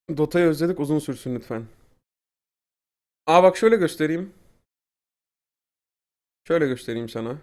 Dota'yı özledik, uzun sürsün lütfen. Aa bak şöyle göstereyim. Şöyle göstereyim sana.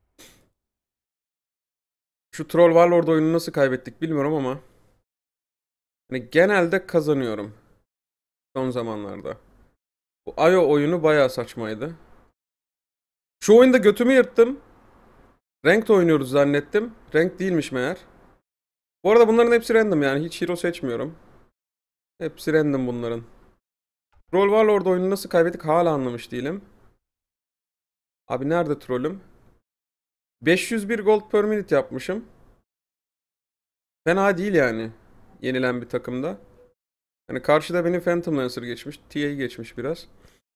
Şu Troll Warlord oyunu nasıl kaybettik bilmiyorum ama hani genelde kazanıyorum son zamanlarda. Bu Ayo oyunu bayağı saçmaydı. Şu oyunda götümü yırttım. Ranked oynuyoruz zannettim. Rank değilmiş meğer. Bu arada bunların hepsi random, yani hiç hero seçmiyorum. Hepsi random bunların. Troll Warlord oyunu nasıl kaybettik hala anlamış değilim. Abi nerede trollüm? 501 gold per minute yapmışım. Fena değil yani. Yenilen bir takımda. Hani karşıda beni Phantom Lancer geçmiş. TA geçmiş biraz.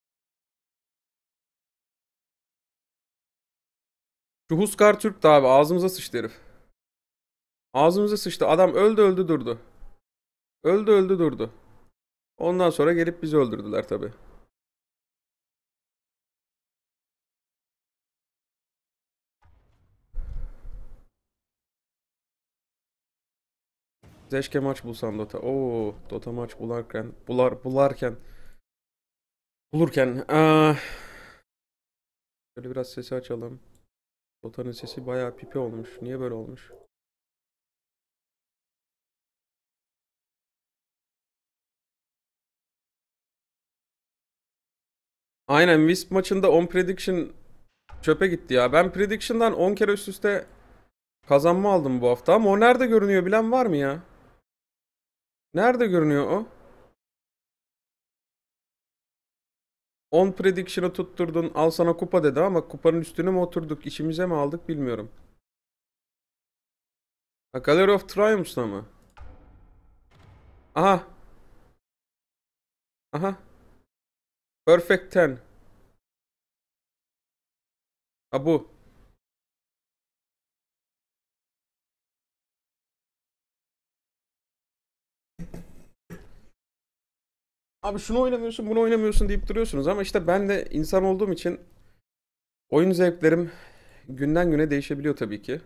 Şu Huskar Türk de abi ağzımıza sıçtı herif. Ağzımıza sıçtı. Adam öldü öldü durdu. Öldü öldü durdu. Ondan sonra gelip bizi öldürdüler tabi. Zeşke maç bulsan Dota. Oo, Dota maç bulurken. Şöyle biraz sesi açalım. Dota'nın sesi bayağı pipi olmuş. Niye böyle olmuş? Aynen, Wisp maçında 10 prediction çöpe gitti ya. Ben prediction'dan 10 kere üst üste kazanma aldım bu hafta ama o nerede görünüyor bilen var mı ya? Nerede görünüyor o? 10 prediction'ı tutturdun, al sana kupa dedi ama kupanın üstüne mi oturduk, işimize mi aldık bilmiyorum. Ha, Gallery of Triumph'da mı? Aha, aha. Perfect 10. Ha bu. Abi şunu oynamıyorsun, bunu oynamıyorsun deyip duruyorsunuz ama işte ben de insan olduğum için oyun zevklerim günden güne değişebiliyor tabii ki.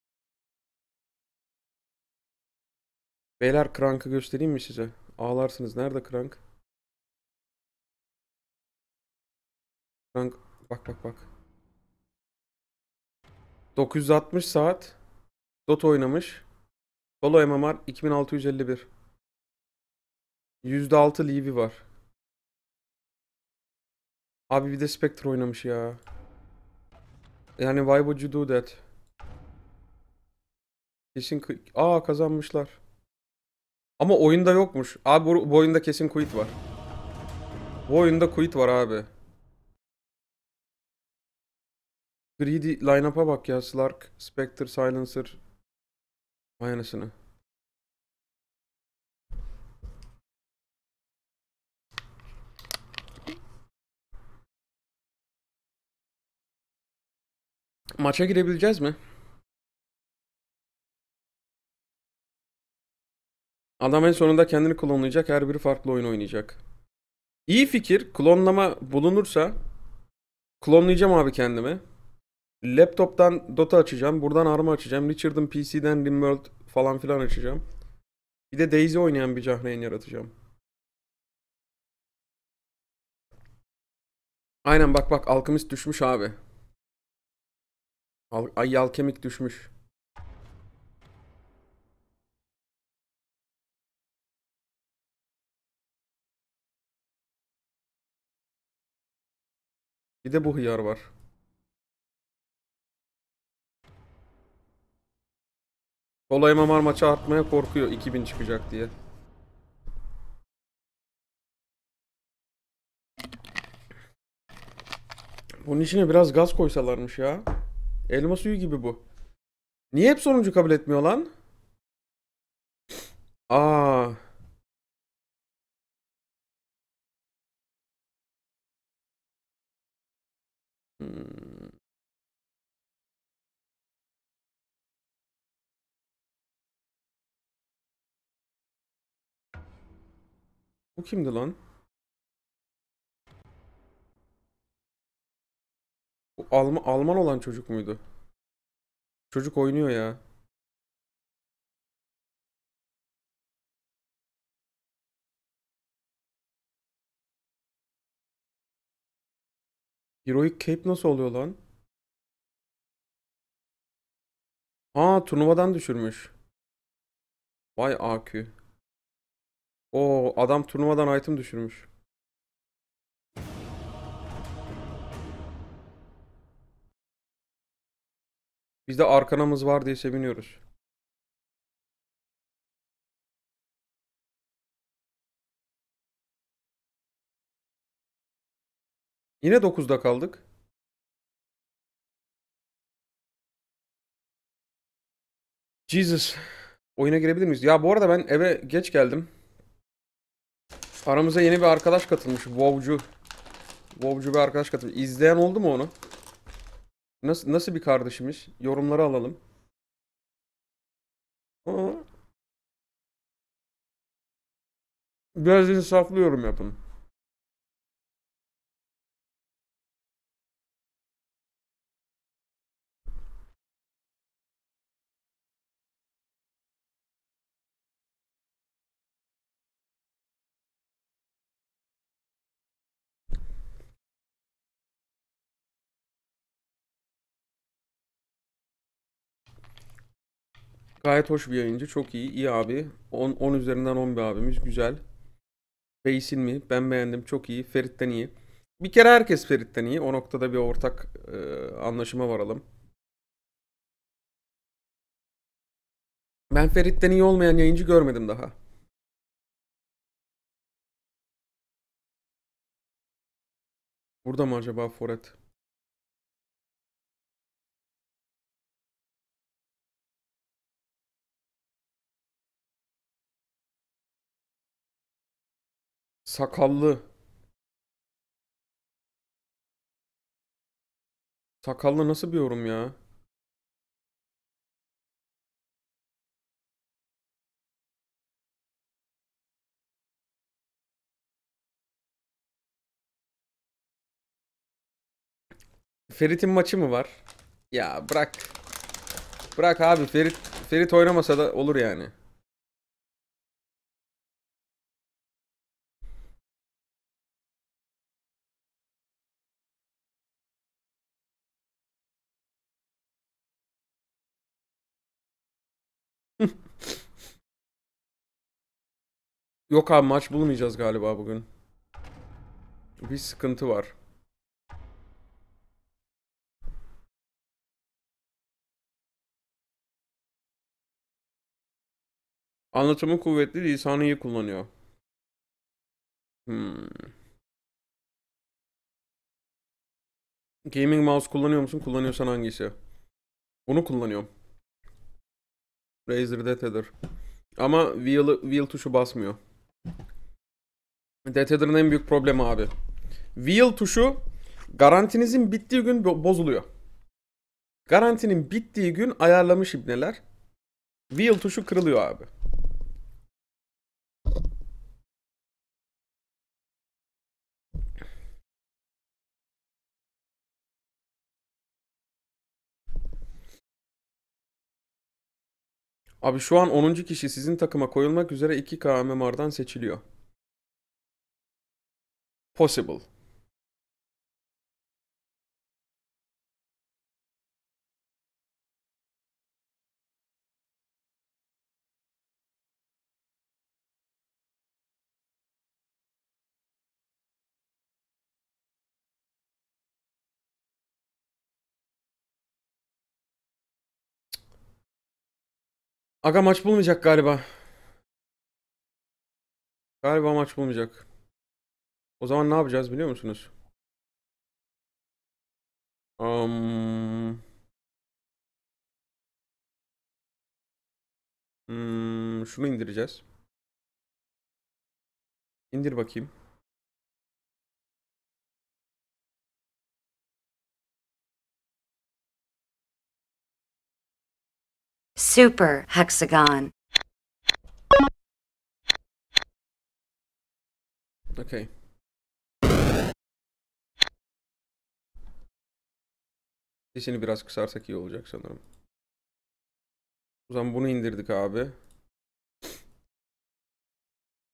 Beyler, Krank'ı göstereyim mi size? Ağlarsınız. Nerede Krank? Krank, bak bak bak. 960 saat Dota oynamış. Solo MMR 2651. %6 leavei var. Abi bir de Spectre oynamış ya. Yani why would you do that? Kesin kazanmışlar. Ama oyunda yokmuş. Abi bu oyunda kesin quit var. Bu oyunda quit var abi. Greedy line-up'a bak ya. Slark, Spectre, Silencer. Aynısını. Maça girebileceğiz mi? Adam en sonunda kendini klonlayacak. Her biri farklı oyun oynayacak. İyi fikir. Klonlama bulunursa klonlayacağım abi kendimi. Laptop'tan Dota açacağım. Buradan Arma açacağım. Richard'ın PC'den Rimworld falan filan açacağım. Bir de Daisy oynayan bir Cahreyn yaratacağım. Aynen, bak bak, Alchemist düşmüş abi. Ay yal kemik düşmüş. Bir de bu hıyar var. Solo MMR maçı artmaya korkuyor 2000 çıkacak diye. Bunun içine biraz gaz koysalarmış ya. Elma suyu gibi bu. Niye hep sonuncu kabul etmiyor lan? Aa, hmm. Bu kimdi lan? Bu Alman olan çocuk muydu? Çocuk oynuyor ya. Heroic Cape nasıl oluyor lan? Aa, turnuvadan düşürmüş. Vay AQ. O adam turnuvadan item düşürmüş. Biz de arkanamız var diye seviniyoruz. Yine 9'da kaldık. Jesus. Oyuna girebilir miyiz? Ya bu arada ben eve geç geldim. Aramıza yeni bir arkadaş katılmış. WoW'cu. WoW'cu bir arkadaş katılmış. İzleyen oldu mu onu? Nasıl bir kardeşimiz? Yorumları alalım. Aa, biraz insaflı yorum yapın. Gayet hoş bir yayıncı. Çok iyi. İyi abi. 10 üzerinden 10 bir abimiz. Güzel. Beysin mi? Ben beğendim. Çok iyi. Ferit'ten iyi. Bir kere herkes Ferit'ten iyi. O noktada bir ortak anlaşıma varalım. Ben Ferit'ten iyi olmayan yayıncı görmedim daha. Burada mı acaba Foret? Sakallı. Sakallı nasıl bir yorum ya? Ferit'in maçı mı var? Ya bırak. Bırak abi, Ferit oynamasa da olur yani. Yok abi, maç bulmayacağız galiba bugün. Bir sıkıntı var. Anlatımı kuvvetli, lisanı iyi kullanıyor. Hmm. Gaming mouse kullanıyor musun? Kullanıyorsan hangisi? Bunu kullanıyorum. Razer Death Adder. Ama wheel tuşu basmıyor. Death Adder'ın en büyük problemi abi. Wheel tuşu garantinizin bittiği gün bozuluyor. Garantinin bittiği gün ayarlamış ibneler. Wheel tuşu kırılıyor abi. Abi şu an 10. kişi sizin takıma koyulmak üzere 2K MMR'dan seçiliyor. Possible. Aga maç bulmayacak galiba. Galiba maç bulmayacak. O zaman ne yapacağız biliyor musunuz? Am, şunu indireceğiz. İndir bakayım. Super hexagon. Okey. Sesini biraz kısarsak iyi olacak sanırım. O zaman bunu indirdik abi.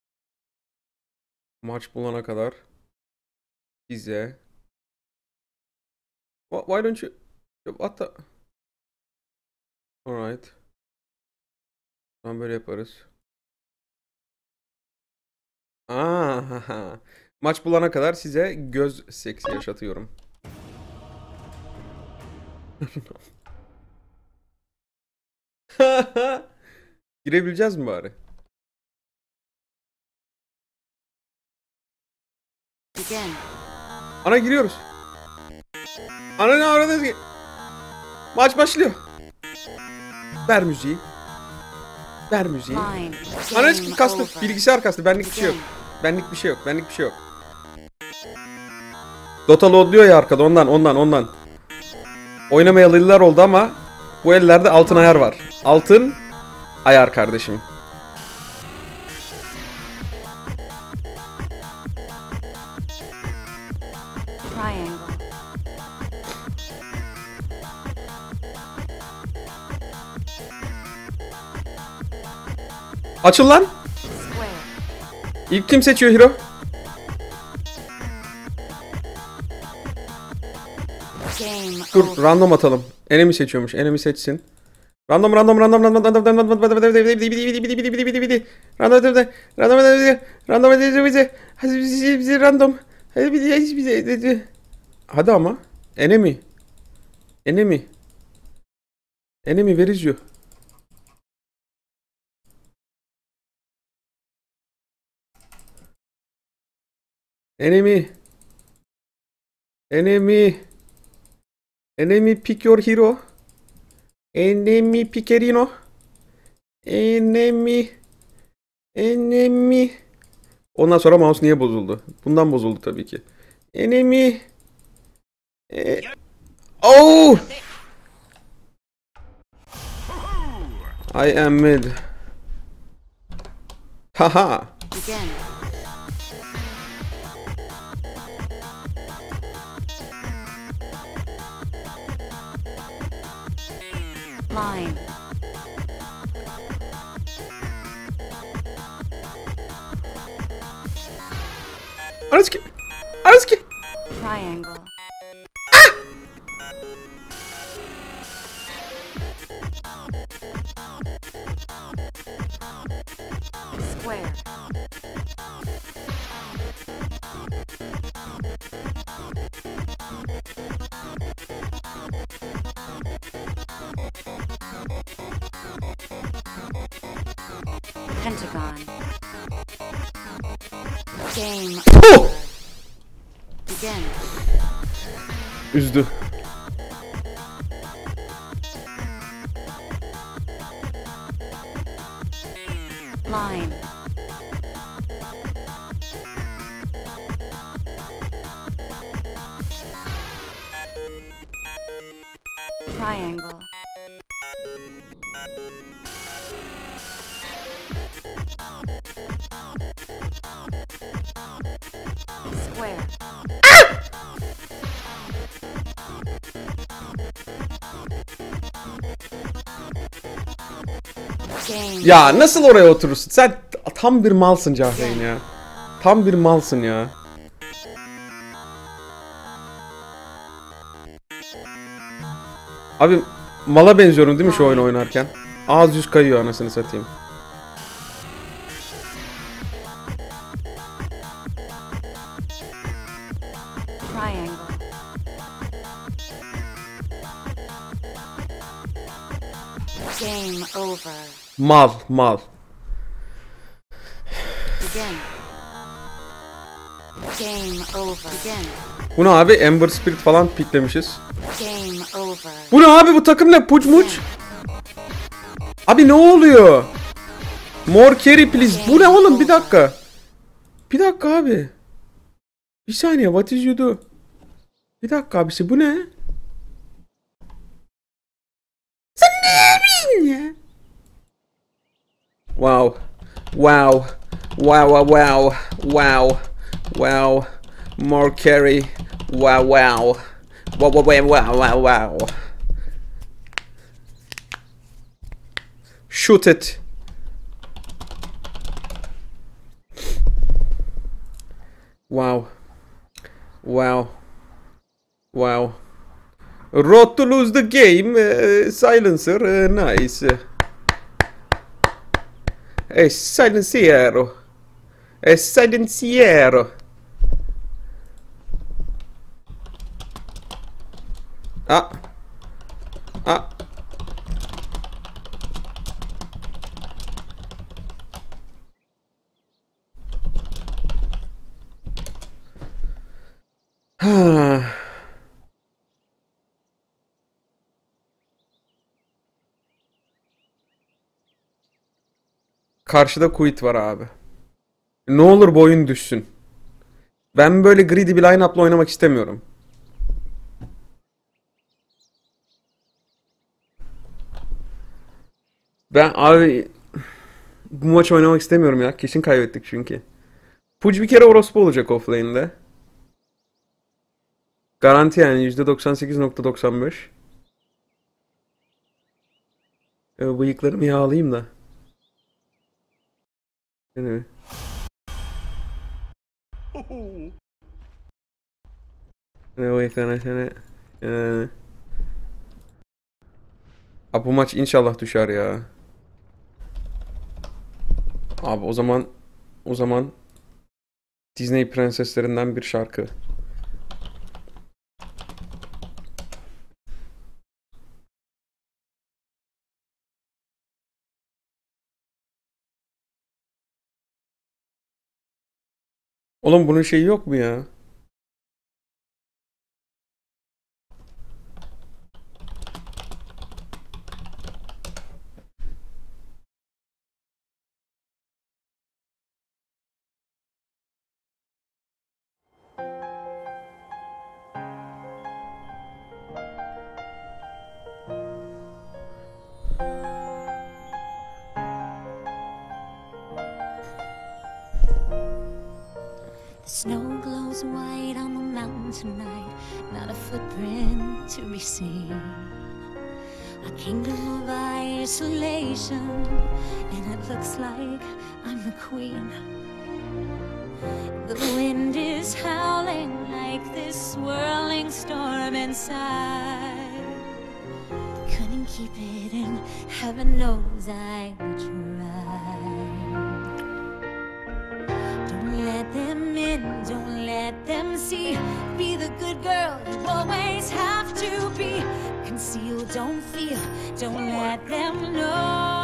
Maç bulana kadar bize Why don't you... What the... Alright. Tamam, böyle yaparız. Aa, maç bulana kadar size göz seksi yaşatıyorum. Girebileceğiz mi bari? Begin. Ana giriyoruz. Ana ne aradınız ki? Maç başlıyor. Ver müziği. Ver müziği. Line. Ana Game kastı. over. Bilgisayar kastı. Benlik bir şey yok. Begin. Benlik bir şey yok. Benlik bir şey yok. Dota loadluyor ya arkada. Ondan. Oynamayalı yıllar oldu ama bu ellerde altın ayar var. Altın ayar kardeşim. Triangle. Açıl lan. Square. İlk kim seçiyor hero? Game Dur over. random atalım. Enemy seçiyormuş. Enemy seçsin. Random. Hadi ama. Enemy. Where is you? Enemy, pick your hero. Enemy, Pikerino. Enemy. Ondan sonra mouse niye bozuldu? Bundan bozuldu tabii ki. Enemy. Oh! I am mid. Haha. Begin. Line. Araski. Triangle. Square. Pentagon. Game Oh! over. Begin. Üzdü. Line. Triangle. Square. Game. Ya nasıl oraya oturursun? Sen tam bir malsın Cahreyn ya. Tam bir malsın ya. Abi mala benziyorum değil mi şu oyunu oynarken? Ağız yüz kayıyor anasını satayım. Triangle. Game over. Mal. Begin. Game over. Begin. Bu ne abi? Ember Spirit falan piklemişiz. Game over. Bu ne abi? Bu takım ne? Puç muç. Abi ne oluyor? More carry please. Bu ne oğlum? Bir dakika. Bir dakika abi. Bir saniye. What is you do? Bir dakika abisi. Bu ne? Sen ne yapıyorsun ya? Wow. More carry. Wow. Shoot it. Wow. Road to lose the game. Silencer. Nice. Silenciero. Silenciero. Ah. Ah. Karşıda quit var abi. Ne olur bu oyun düşsün. Ben böyle greedy bir line-up'la oynamak istemiyorum. Ben abi bu maç oynamak istemiyorum ya. Kesin kaybettik çünkü. Puc bir kere orospu olacak offlane'de. Garanti yani %98.95. Bıyıklarımı yağlayayım da. Yani. Ne bıyıklarına seni. Abi bu maç inşallah düşer ya. Abi o zaman Disney prenseslerinden bir şarkı. Oğlum bunun şeyi yok mu ya? The snow glows white on the mountain tonight, not a footprint to be seen. A kingdom of isolation, and it looks like I'm the queen. The wind is howling like this swirling storm inside. Couldn't keep it in, heaven knows I tried. Don't let them in, don't let them see. Be the good girl you always have to be. Conceal, don't feel, don't let them know.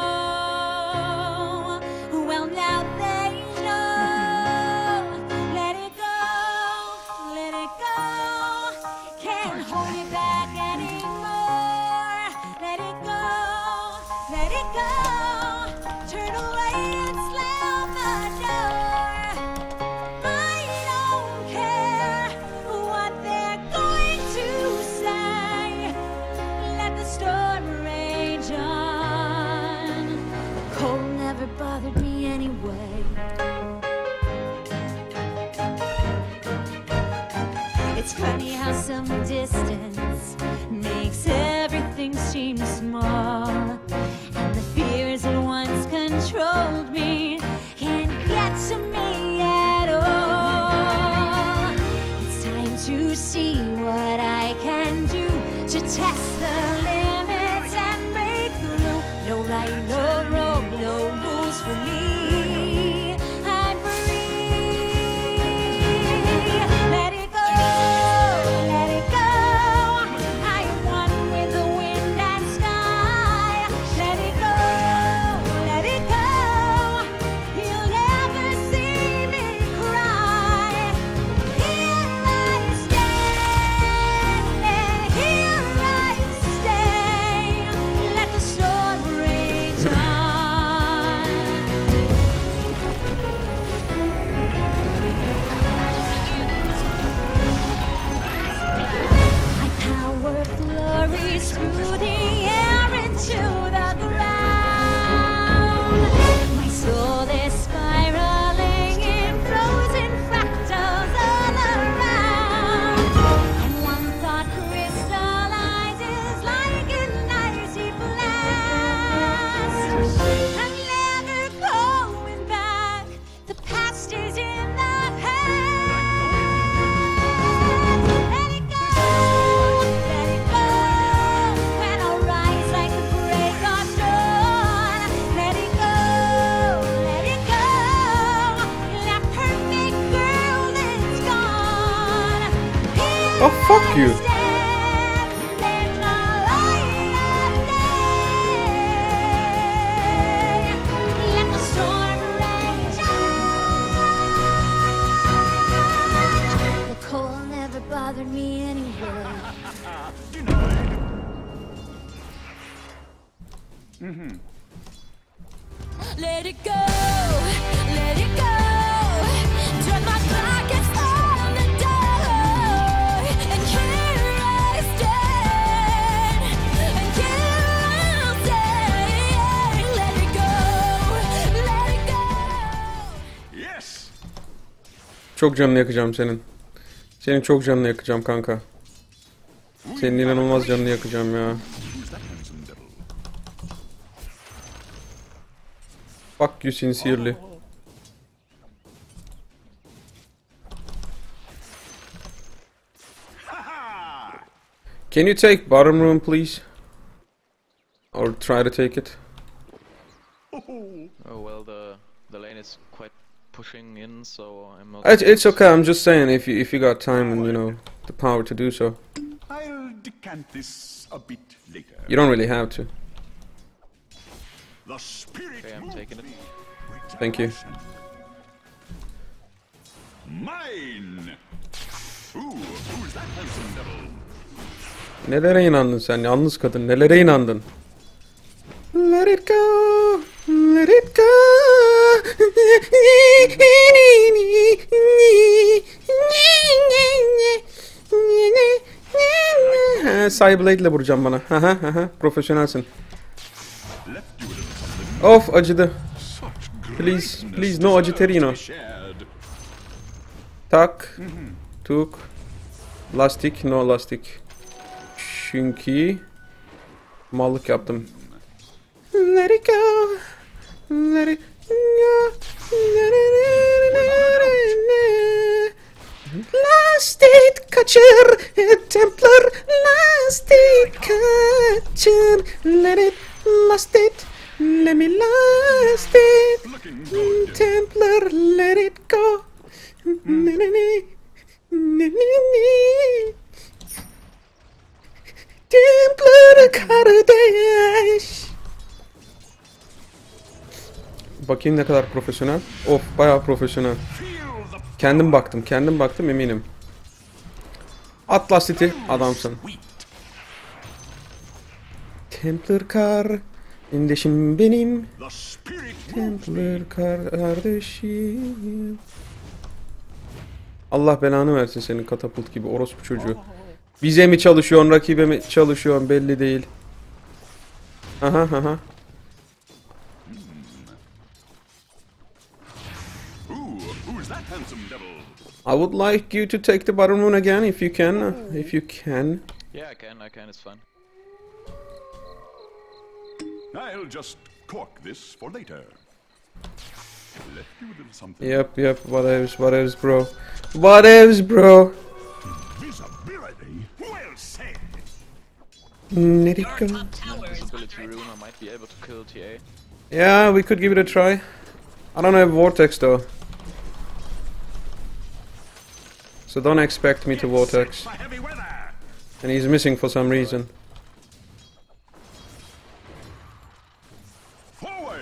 Well, now they know. Let it go, let it go. Can't hold it back anymore. Let it go, let it go. Turn away and slam the door. I don't care what they're going to say. Let the storm rage on. The cold never bothered me anyway. It's funny how some distance makes everything seem small. And the fears that once controlled me can't get to me at all. It's time to see what I can do to test the limits and break through. No right, no wrong, no rules for me. I'm free. Let it go, let it go. I am one with the wind and sky. Let it go, let it go. You'll never see me cry. Here I stand, here I stand. Oh fuck you. Let it go, let it go. Turn my back and slam the door. And here I stand, and here I'll stay. Let it go, let it go. Yes. Çok canını yakacağım senin. Senin çok canını yakacağım kanka. Senin inanılmaz canını yakacağım ya. Fuck you sincerely. Can you take bottom room please? Or try to take it? Oh well, the lane is quite pushing in, so I'm not. It's okay. I'm just saying if you got time and you know the power to do so. I'll decant this a bit later. You don't really have to. The spirit Okay, I'm moves taking it. me with Thank you. passion. Mine. Who's that handsome devil? Nelere inandın sen yalnız kadın? Nelere inandın? Let it go. Let it go. Cyberblade ile vuracağım bana. Profesyonelsin. Left you a little something. Of acıdı. Such Please, greatness please, no deserves to agiterino. be shared. Tak. Tuk. Lastik, no lastik. Çünkü mallık yaptım. Let it go. Let it go. Last it kaçır. Templar last it kaçır. Let it last it. Let me last it. Looking good. Templar let it go. Templar kardeş. Bakayım ne kadar profesyonel. Of bayağı profesyonel. Feel the Kendim baktım eminim. Atlas City adamsın. sweet. Templar kardeşim benim. The spirit moves me. Templar kardeşim. Allah belanı versin senin katapult gibi orospu çocuğu. Bize mi çalışıyorsun, rakibe mi çalışıyorsun belli değil. Aha. Who's that handsome devil? I would like you to take the bottom rune again if you can. If you can. Yeah, I can, it's fine. I'll just cork this for later. Left you a little something. Yep. Whatevs, bro. Whatevs, bro. Visibility. Well said. Let it go. Visibility rune, I might be able to kill TA. Yeah, we could give it a try. I don't have Vortex though. So don't expect me to Vortex. For heavy weather. And he's missing for some reason. Forward.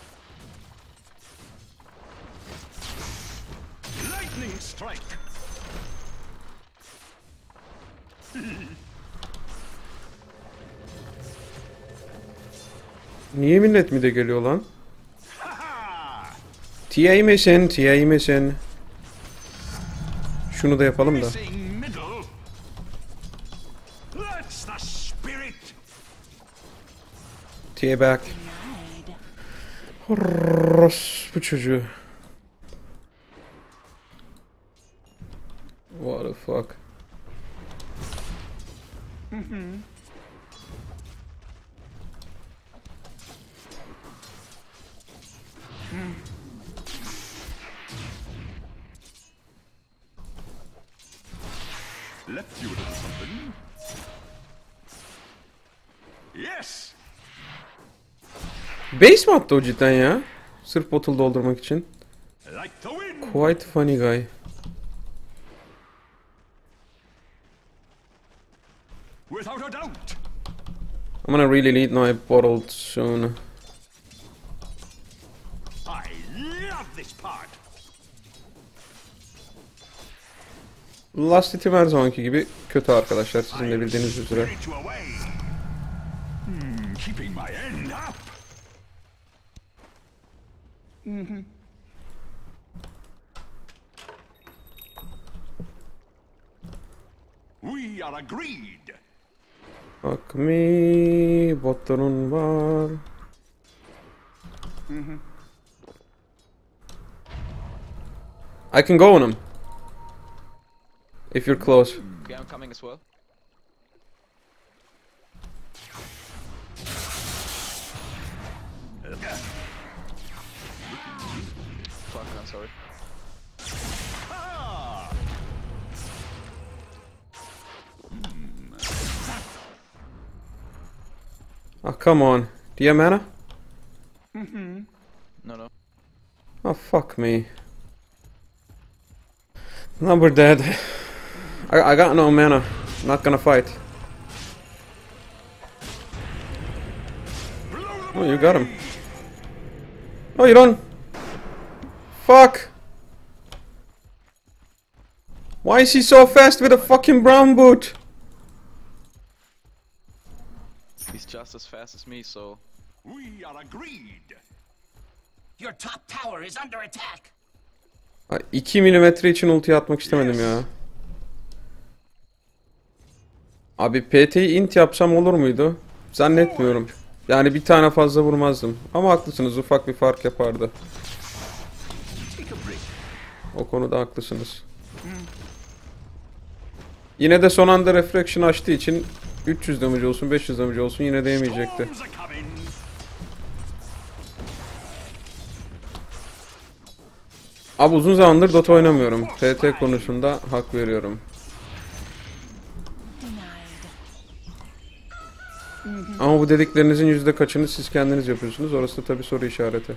Lightning strike. Niye millet mi de geliyor lan? Ha TA misin? Şunu da yapalım da. Missing middle. That's the spirit. TA back. Bu çocuğu. What the fuck? Left you a little something. Yes. Base mi attı o cidden ya? Sırf bottle doldurmak için. Like the wind. Quite funny guy. Without a doubt. I'm gonna really need my bottle soon. I love this part. Last Item her zamanki gibi kötü arkadaşlar, sizin de bildiğiniz üzere. Spirit you away. Keeping my end up. We are agreed. Fuck me, botların var. I can go on him. If you're close. Okay, I'm coming as well. Fuck, I'm sorry. Oh, come on. Do you have mana? No, no. Oh, fuck me. No, we're dead. I got no mana. Not gonna fight. Oh, you got him. Oh, you don't. Fuck. Why is he so fast with a fucking brown boot? He's just as fast as me, so... We are agreed. Your top tower is under attack. Ay, 2 milimetre için ulti atmak istemedim ya. Abi PT'yi int yapsam olur muydu? Zannetmiyorum. Yani bir tane fazla vurmazdım. Ama haklısınız, ufak bir fark yapardı. O konuda haklısınız. Yine de son anda refraction açtığı için 300 damage olsun 500 damage olsun yine de yemeyecekti. Storms are coming. Abi uzun zamandır Dota oynamıyorum. TT konusunda hak veriyorum. Ama bu dediklerinizin yüzde kaçını siz kendiniz yapıyorsunuz? Orası da tabii soru işareti.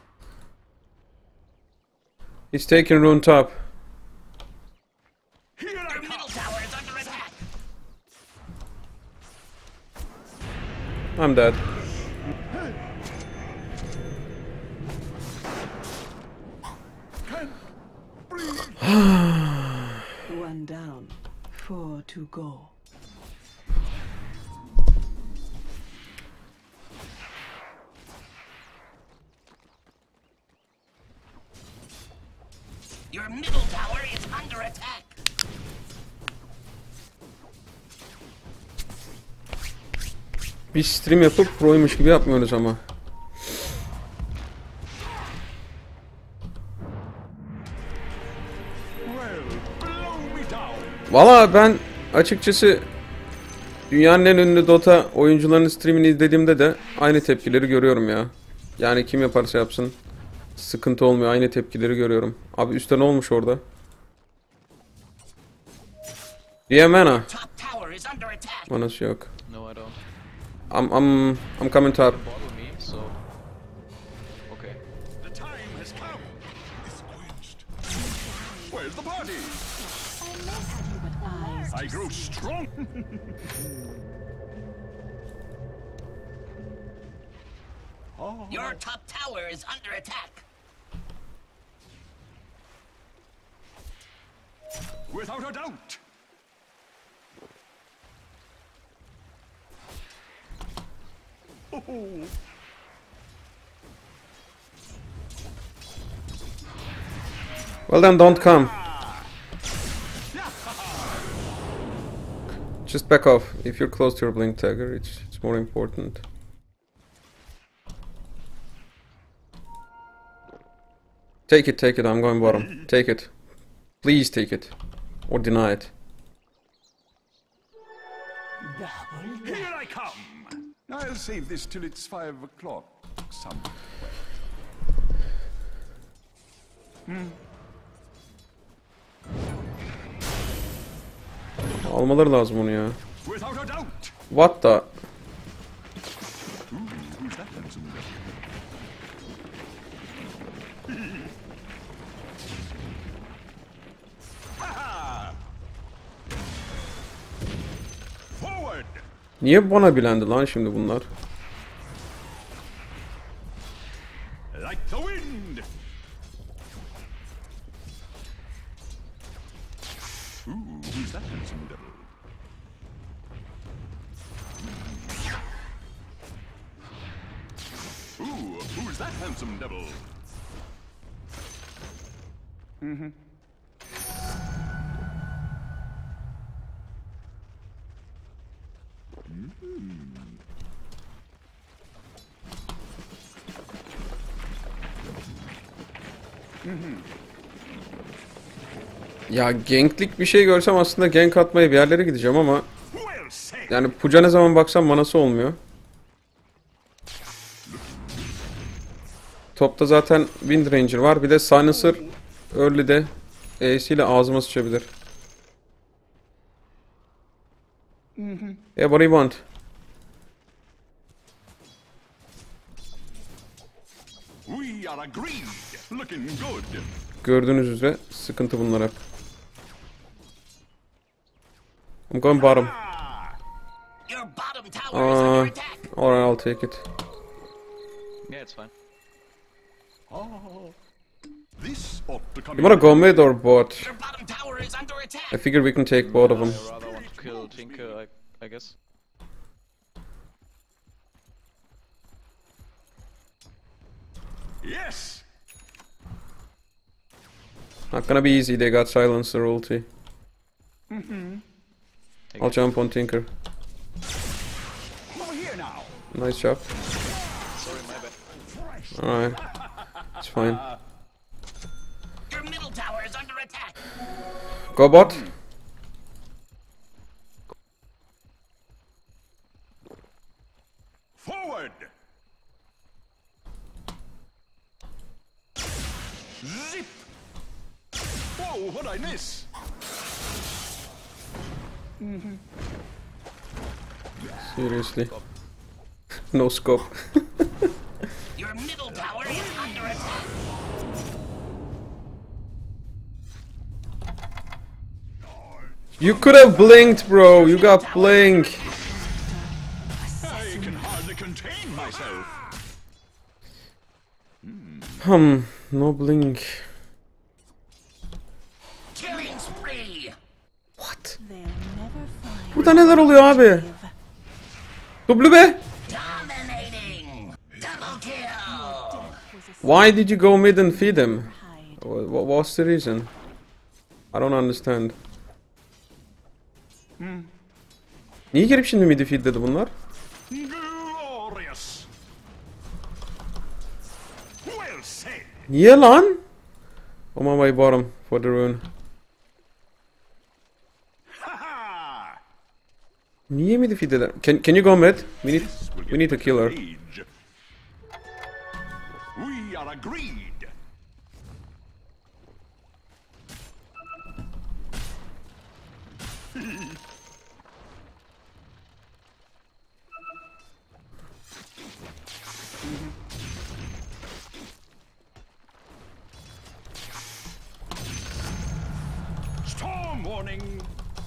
He's taking rune top. Here I Your come. middle tower is under attack. I'm dead. One down, 4 to go. Your middle tower is under attack. Bir stream yapıp proymuş gibi yapmıyoruz ama. Well, blow me down. Valla ben açıkçası dünyanın en ünlü Dota oyuncularının streamini izlediğimde de aynı tepkileri görüyorum ya. Yani kim yaparsa yapsın sıkıntı olmuyor, aynı tepkileri görüyorum. Abi üstte ne olmuş orada? Yeah, mana. Top tower is under attack. Manası yok. No, I don't. I'm coming top. Bottle me, so... Okay. The time has come. It's quenched. Where's the party? I grow strong. Your top tower is under attack. Without a doubt. Well then, don't come. Just back off. If you're close to your blink tagger, it's more important. Take it, take it. I'm going bottom. Take it. Please take it. Or deny it. Here I come. I'll save this till it's 5 o'clock. Somewhere. Almaları lazım onu ya. Without a doubt. What the? Who's that handsome guy? Ha-ha! Forward! Niye bana bilendi lan şimdi bunlar? Like the wind. Ooh, who's that handsome devil? Ooh, who's that handsome devil? Ya ganklik bir şey görsem aslında gank atmaya bir yerlere gideceğim ama Well said. yani Puca ne zaman baksam manası olmuyor. Topta zaten Wind Ranger var. Bir de Silencer early'de E'siyle ağzıma sıçabilir. Yeah, what do you want? We are agreed. Looking good. Gördüğünüz üzere sıkıntı bunlar hep. I'm going bottom. Your bottom tower is under attack. Alright, I'll take it. Yeah, it's fine. This ought to come. You wanna go mid or bot? Your bottom tower is under I attack. figure we can take both of them. I rather want to kill Tinker, I guess. Yes. Not gonna be easy, they got Silencer ulti. I'll jump on Tinker. Over here now. Nice job. Sorry, my bad. Alright. It's fine. Your middle tower is under attack. Go bot. Forward. Zip. Whoa, what'd I miss? Seriously. No scope. Your middle tower is under attack. You could have blinked, bro. You got blink. I can hardly contain myself. No blink. Killing spree. What? They'll never find Burada neler oluyor abi? W be. Dominating. Double kill. Why did you go mid and feed him? What's the reason? I don't understand. Niye gelip şimdi midi feed dedi bunlar? Glorious. Well said. Niye lan? On my way bottom for the rune. Ha ha. Niye midi feed eder? Can you go mid? We need to kill her. Age. We are agreed. Storm warning.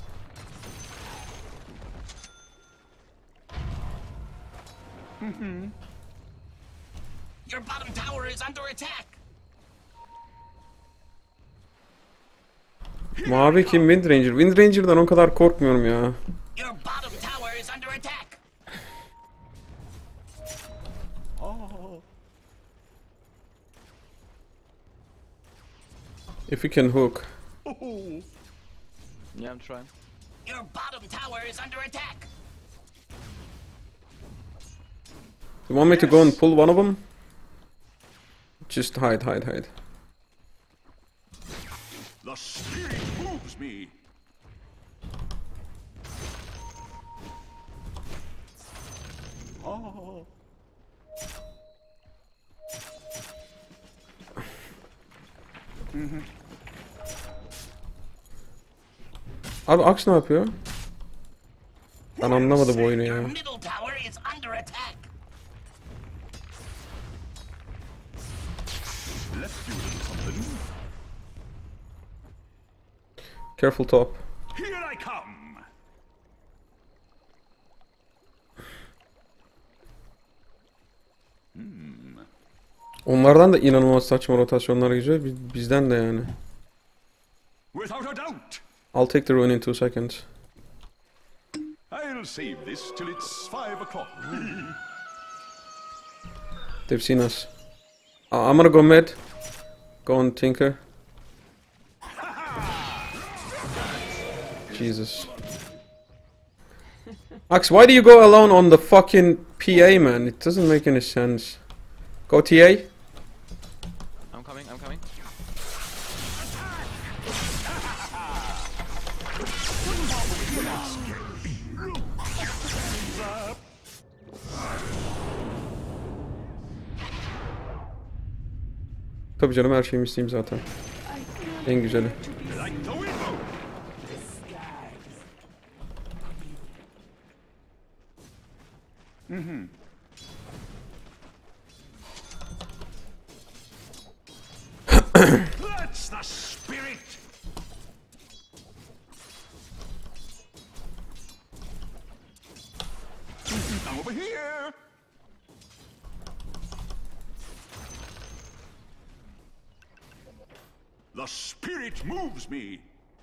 Your bottom tower is under attack. Mavi kim? Wind Ranger. Wind Ranger'dan o kadar korkmuyorum ya. Your bottom tower is under attack. If we can hook. Yeah, I'm trying. Your bottom tower is under attack. You want me to go and pull one of them? Just hide. The spirit moves me. Abi Aks ne yapıyor? Ben anlamadım bu oyunu Your ya. middle tower is under attack. Let's do a little something. Careful top. Here I come. Onlardan da inanılmaz saçma rotasyonlar geçiyor. Bizden de yani. Without a doubt. I'll take the ruin in 2 seconds. I'll save this till it's 5 o'clock. They've seen us. I'm gonna go mid. Go on Tinker. Jesus. Axe, why do you go alone on the fucking PA, man? It doesn't make any sense. Go TA. I'm coming, I'm coming. Tabii canım, her şeyimi isteyeyim zaten. En güzeli. Like the wind. That's the spirit. Now over here. The spirit moves me.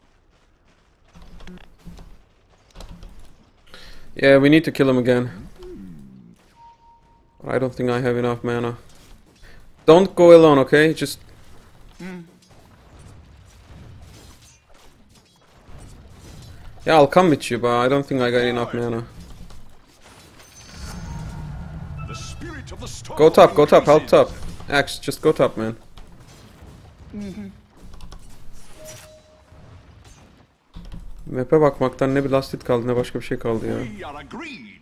Yeah, we need to kill him again. I don't think I have enough mana. Don't go alone, okay? Just... Yeah, I'll come with you, but I don't think I got enough mana. The spirit of the storm. Go top, help increases. top. Axe, just go top, man. Map'e bakmaktan ne bir lastit kaldı ne başka bir şey kaldı ya. We are agreed.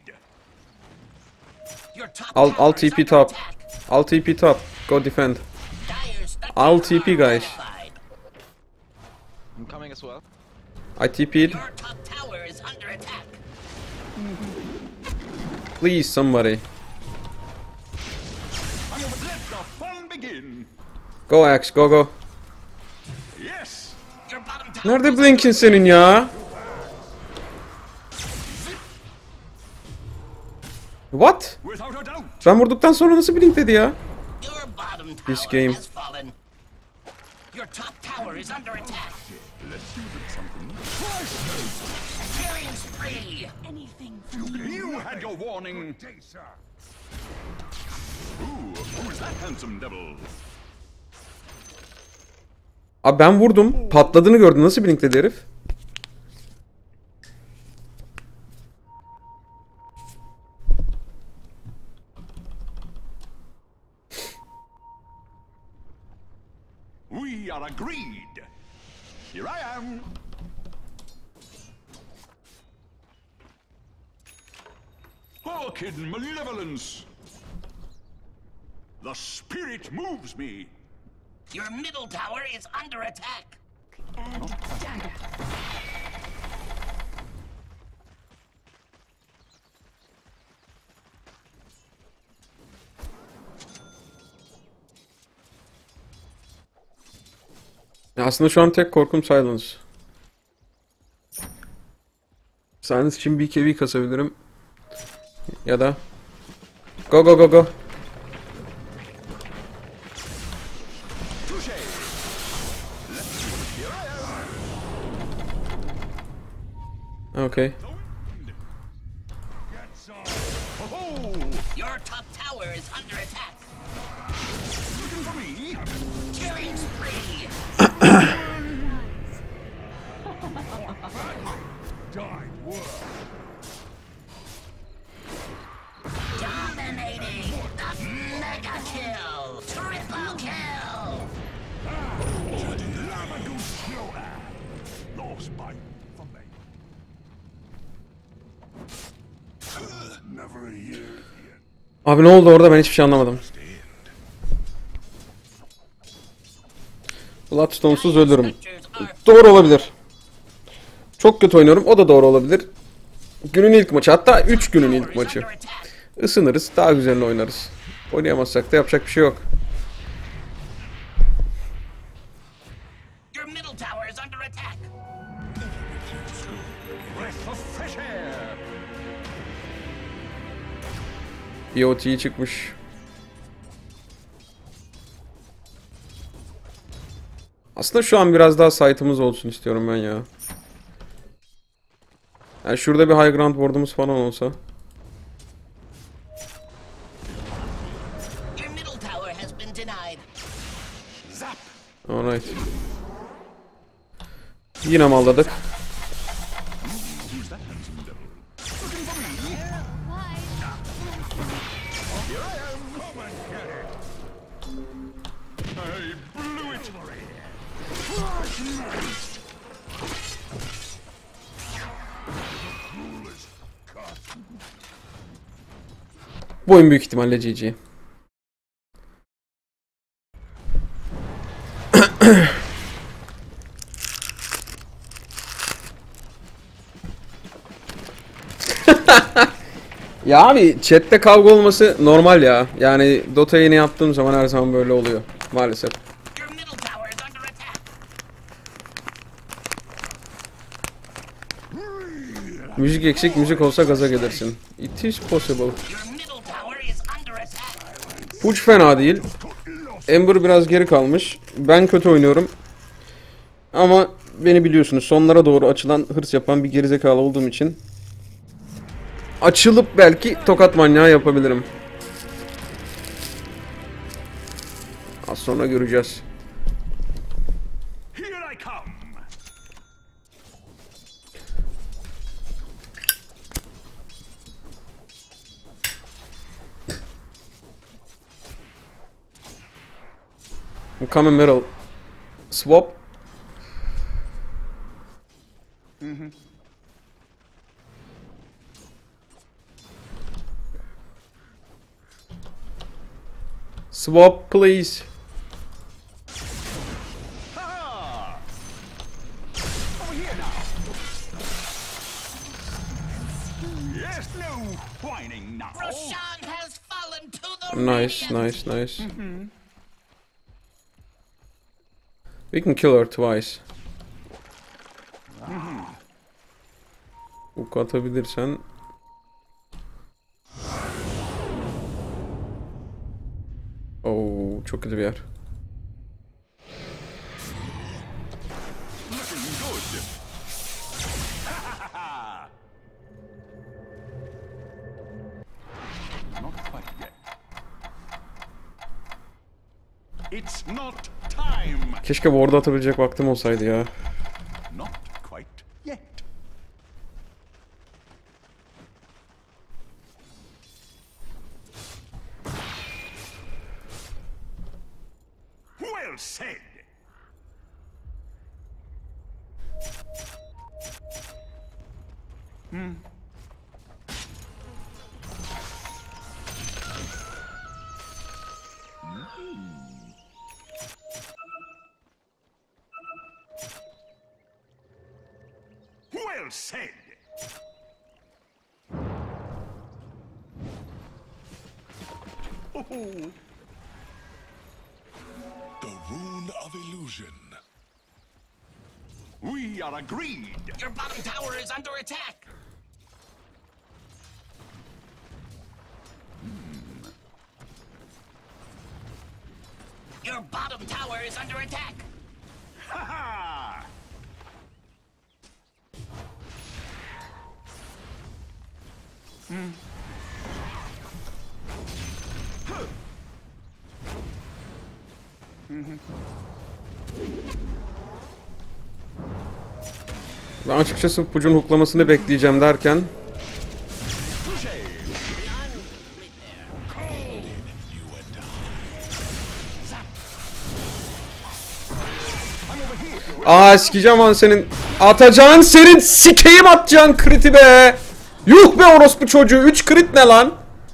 Your top I'll tower is TP under top. attack. I'll TP top. Go defend. Dire's I'll TP, guys. fortified. I'm coming as well. I TP'd. Your top tower is under attack. Please, somebody. I will let the fun begin. Go Axe, go go. Yes. Your bottom tower Nerede is Blink'in senin ya? What? Without a doubt. Ben vurduktan sonra nasıl Blink dedi ya? Your bottom tower This game. has fallen. Your top tower is under attack. Let's use it something. Killing spree. Anything from You had your warning. Who's that handsome devil? Abi ben vurdum. Patladığını gördüm. Nasıl Blink dedi herif? We are agreed. Here I am. Orchid malevolence. The spirit moves me. Your middle tower is under attack. And dagger. Ya aslında şu an tek korkum Silence. Silence için BKB kasabilirim. Ya da... Go go go go. Touche. Let's see. Here I am. Okay. Oh, Your top tower is under attack. looking for me. Killing spree. Dominating. The mega kill. Triple kill. Lost by for me. Never a year yet. Abi ne oldu orada, ben hiçbir şey anlamadım. Bloodstone'suz ölürüm. Doğru olabilir. Çok kötü oynuyorum, o da doğru olabilir. Günün ilk maçı, hatta 3 günün ilk maçı. Isınırız, daha güzelini oynarız. Oynayamazsak da yapacak bir şey yok. Your middle tower is under attack. Breath of fresh air. BOT çıkmış. Aslında şu an biraz daha site'ımız olsun istiyorum ben ya. Yani şurada bir high ground board'umuz falan olsa. Your middle tower has been denied. Zap! Alright. Yine malladık. Who's that handsome devil? Looking for me? Here I am. Come and get it. I blew it. Bu oyun büyük ihtimalle GG. Ya abi chatte kavga olması normal ya. Yani Dota yeni yaptığım zaman her zaman böyle oluyor. Maalesef. Your middle tower is under attack. Müzik eksik, müzik olsa gaza gelirsin. It is possible. Your middle tower is under attack. Puç fena değil. Ember biraz geri kalmış. Ben kötü oynuyorum. Ama beni biliyorsunuz, sonlara doğru açılan, hırs yapan bir gerizekalı olduğum için açılıp belki tokat manyağı yapabilirim. Az sonra göreceğiz. Here I come. I'm coming middle. Swap. Swap, please. Ha! Over here now. Yes, no whining now. Roshan has fallen to the Nice, Radiant. nice. We can kill her twice. Hook atabilirsen. Oo, çok kötü bir yer. Looking good. Not quite yet. It's not time. Keşke ward atabilecek vaktim olsaydı ya. Not quite yet. Well said. Well said. Oh. The Rune of Illusion. We are agreed. Your bottom tower is under attack. Your bottom tower is under attack. Ha ha! Ben açıkçası Puç'un hooklamasını bekleyeceğim derken sikeceğim lan senin. Atacağın senin, sikeyim atacağın kriti be. Yuh be orospu çocuğu, 3 crit ne lan?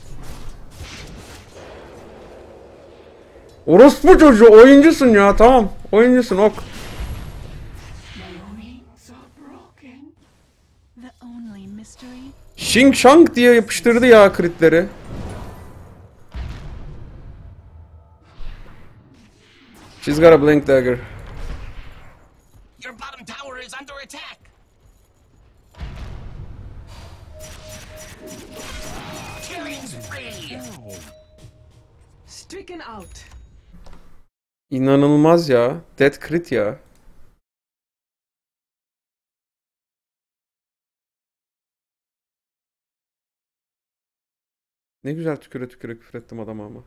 Orospu çocuğu, oyuncusun ya, tamam. Oyuncusun, ok. The only mystery. Shing Shang diye yapıştırdı ya critleri. She's got a blink dagger. Your bottom tower is under attack. Killing spree. Stricken out. İnanılmaz ya. Dead crit ya. Ne güzel tüküre tüküre küfür ettim adama ama.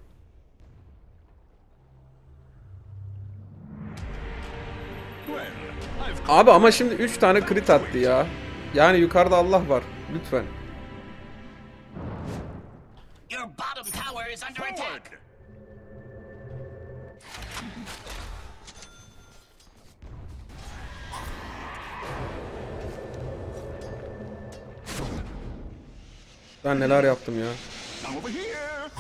Well, I've Abi ama şimdi 3 tane crit attı ya. Yani yukarıda Allah var. Lütfen. Your bottom tower is under attack. forward. Ben neler yaptım ya. Come over here.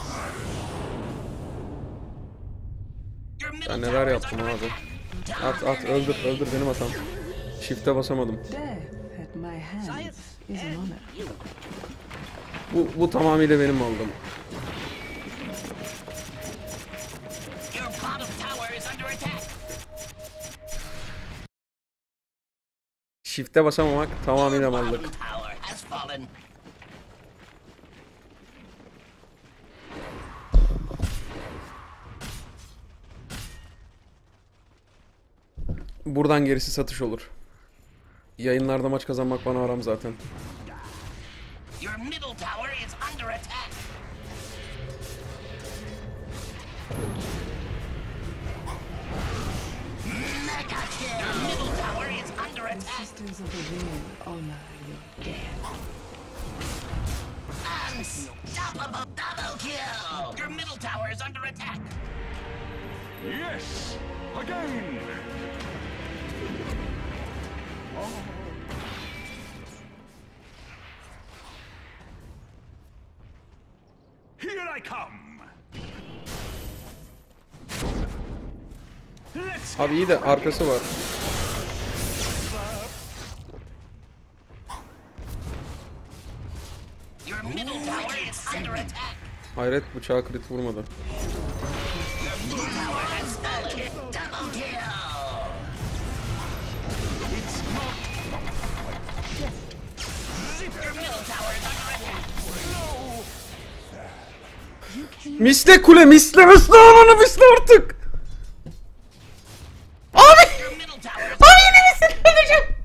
Your middle Ben neler tower is yaptım under abi. attack. At öldür benim hatam. Shift'e basamadım. Death at my hands is an honor. Bu tamamıyla benim oldum. Your bottom tower is under attack. Shift'e basamamak tamamıyla Your mallık. bottom tower has fallen. Buradan gerisi satış olur. Yayınlarda maç kazanmak bana haram zaten. Your middle tower is under attack. Mega kill. Your middle tower is under attack. Sisters of the Veil honor your dead. Unstoppable double kill. Your middle tower is under attack. Yes, again. Here I come. Let's Abi iyi de arkası var. Your middle tower is under attack. Hayret bıçağı crit vurmadı. Middle tower has fallen. Double kill. Your middle tower is under attack. Misle kule misle ananı misle artık. Abi! Your middle tower is Abi yine misle öleceğim.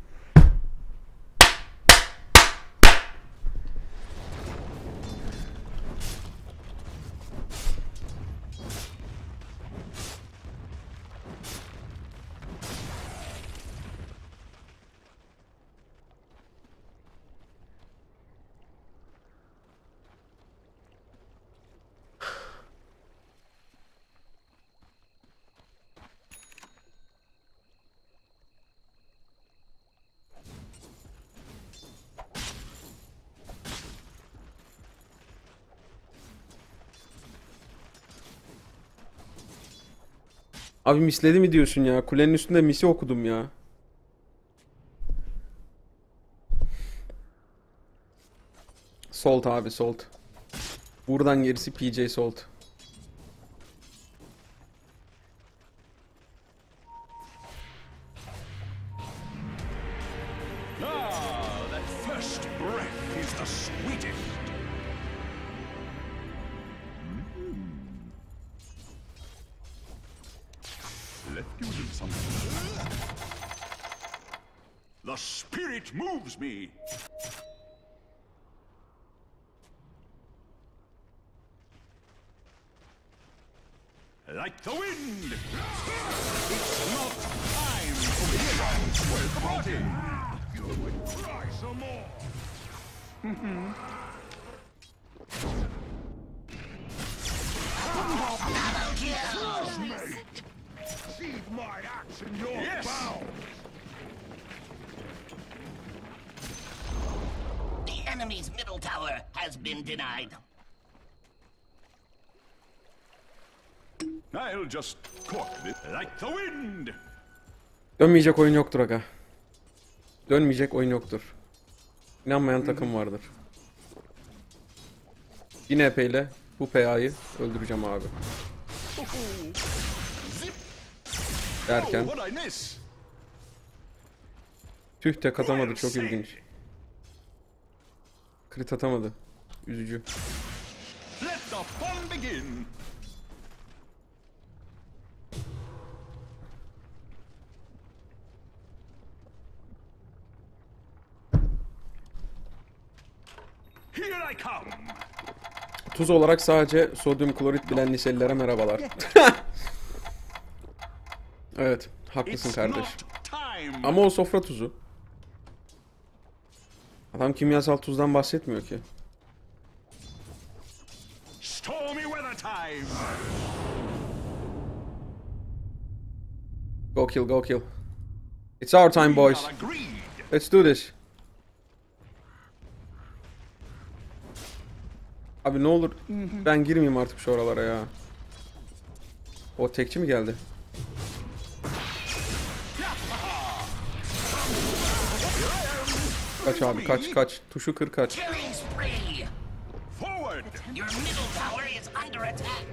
Abi misledi mi diyorsun ya? Kulenin üstünde misi okudum ya. Salt abi salt. Buradan gerisi PJ Salt. Ah, that first breath is the sweetest. Let you do something. The spirit moves me. Like the wind. It's not time to begin. Where's the party? You would try some more. See my axe in your bowels. The enemy's middle tower has been denied. I'll just cork this like the wind. Dönmeyecek oyun yoktur aga. Dönmeyecek oyun yoktur. İnanmayan takım vardır. Yine EP ile bu PA'yı öldüreceğim abi. Derken What I miss? tüh tek atamadı, çok ilginç. Crit atamadı. Üzücü. Let the fun begin. Here I come. Tuz olarak sadece sodyum klorit bilen liselilere merhabalar. Evet, haklısın It's kardeş. not time. Ama o sofra tuzu. Adam kimyasal tuzdan bahsetmiyor ki. Stormy weather time. Go kill, go kill. It's our time, boys. We are agreed. Let's do this. Abi ne olur ben girmeyeyim artık şu oralara ya. O tekçi mi geldi? Kaç abi, kaç. Tuşu kır, kaç. Killing spree. Forward. Your middle tower is under attack.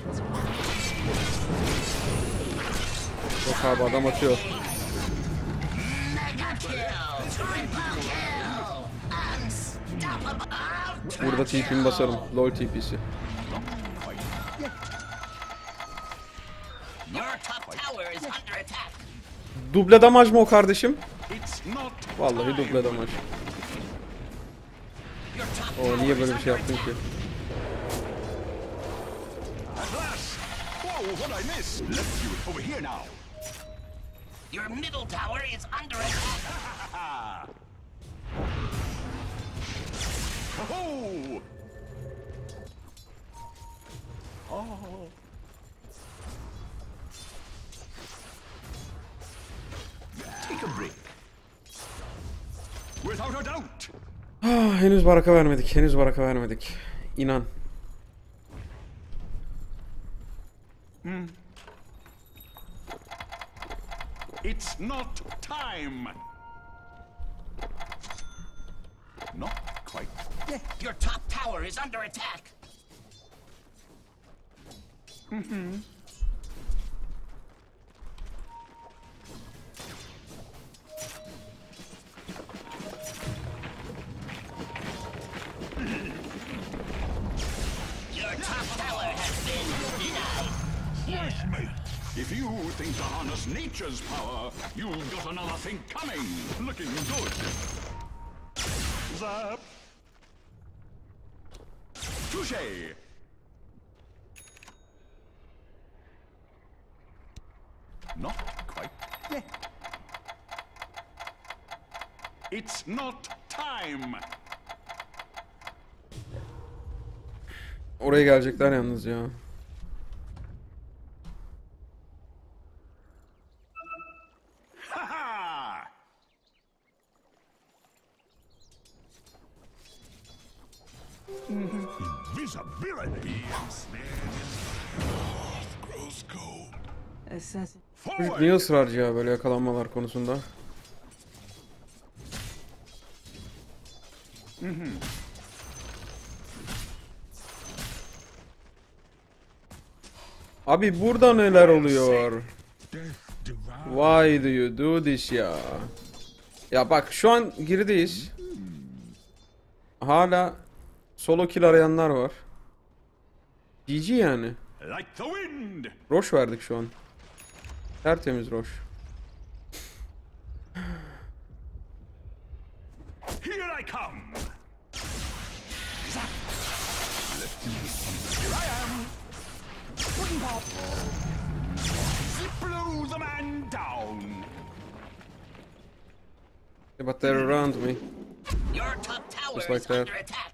Yok abi, adam atıyor. Mega kill. Triple kill. Unstoppable. Burada TP'mi basarım. LoL TP'si. Your top tower is under attack. Duble damaj mı o kardeşim? It's not Vallahi time. duble damaj. Your top O tower niye is böyle bir şey under yaptın ki? At last. Whoa, what I missed. Let's do it over here now. Your middle tower is under attack. Oh. Oh. Take a break. Without a doubt. Ah, henüz baraka vermedik. İnan. It's not time. Not quite. Your top tower is under attack. Your top tower has been denied. If you think to harness nature's power, you've got another thing coming. Looking good. Zap. Touche. Not quite. It's not time. Oraya gelecekler yalnız ya. Ha ha! Invisibility. Gross gold. Assassin. Çocuk Forward. niye ısrarcı ya böyle yakalanmalar konusunda? Abi burada neler oluyor? Why do you do this ya? Ya bak şu an girideyiz. Hala solo kill arayanlar var. GG yani. Like the wind. Roş verdik şu an. Tertemiz roş. Here I come. Zap. Here I am. Wing pop. Zip blew the man down. But they're around me. Your top tower Just like is that. under attack.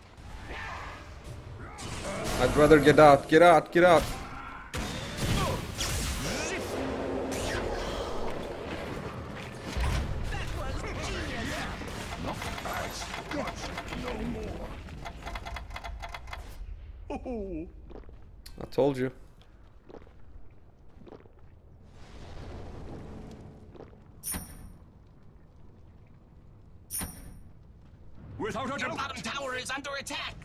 I'd rather get out, get out, get out. Oh. I told you. Without a Your doubt. bottom tower is under attack.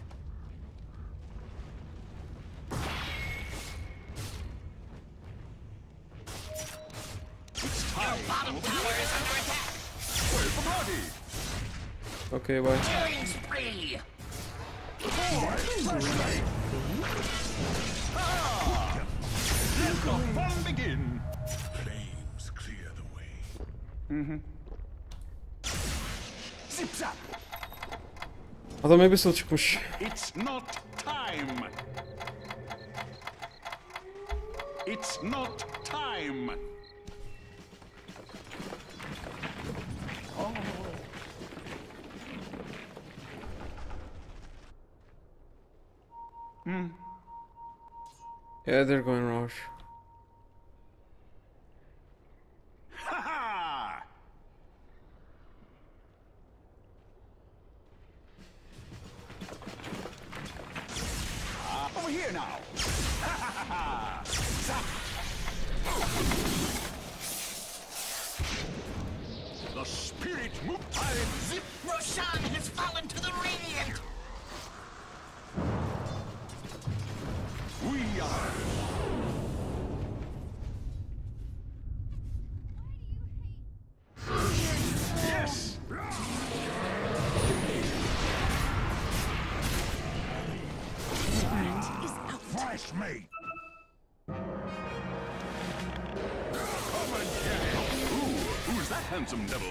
It's time. Bottom tower is under attack. Where's the party? Okay, bye. Killing spree. Let the fun begin. Flames clear the way. Zip zap. Adam Abyssal çıkmış. It's not time. It's not time. Yeah, they're going Rosh. Ha ha! Over here now. Ha ha ha ha! Zap! The spirit moved. Zip Roshan has fallen to the Radiant. We are. Yes. Fresh meat. Come and get it. Who's that handsome devil?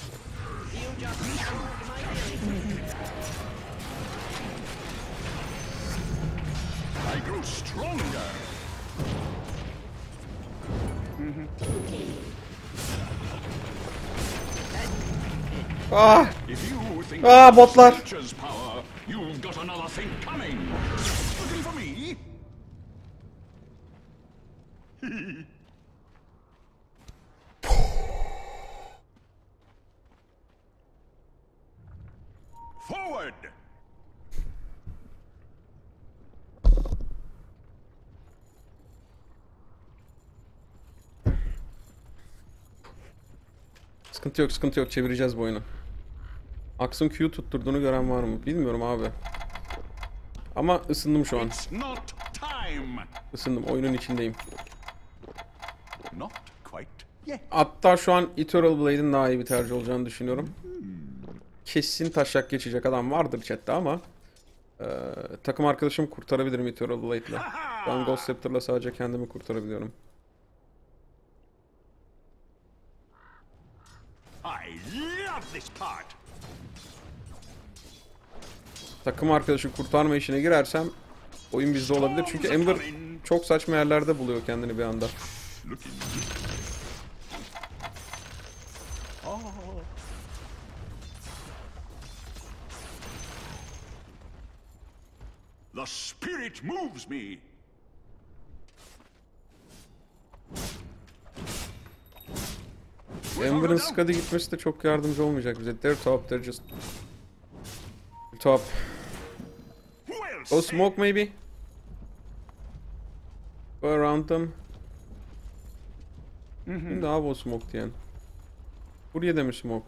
I grow stronger. Ah! If you think Botlar. nature's power, you've got another thing coming. Looking for me? Forward! Sıkıntı yok, sıkıntı yok. Çevireceğiz bu oyunu. Aks'ın Q tutturduğunu gören var mı? Bilmiyorum abi. Ama ısındım şu an. It's not time. Isındım. Oyunun içindeyim. Not quite yet. Hatta şu an Eternal Blade'in daha iyi bir tercih olacağını düşünüyorum. Kesin taşak geçecek adam vardır chatte ama takım arkadaşım kurtarabilirim Eternal Blade'le. Ben Ghost Scepter'la sadece kendimi kurtarabiliyorum. I love this part. Takım arkadaşı kurtarma işine girersem oyun bizde olabilir. Çünkü Ember çok saçma yerlerde buluyor kendini bir anda. Looking good. Oh. The spirit moves me. Ember'ın Skadi gitmesi de çok yardımcı olmayacak bize. They're top, they're just top. Well Go said. smoke maybe. Go around them. Şimdi abi o smoke diyen. Buraya da mı smoke?